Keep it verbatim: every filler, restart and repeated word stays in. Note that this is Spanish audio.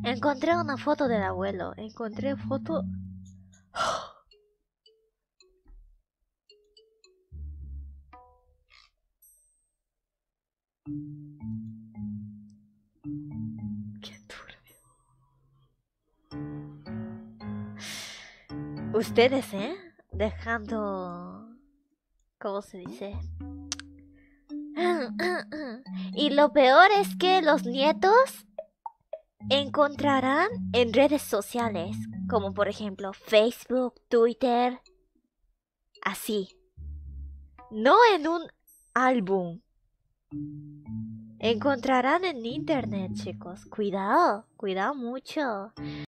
Encontré una foto del abuelo. Encontré foto. Qué turbio. Ustedes, ¿eh? Dejando... ¿Cómo se dice? Y lo peor es que los nietos encontrarán en redes sociales, como por ejemplo Facebook, Twitter, así. No en un álbum. Encontrarán en internet, chicos. Cuidado, cuidado mucho.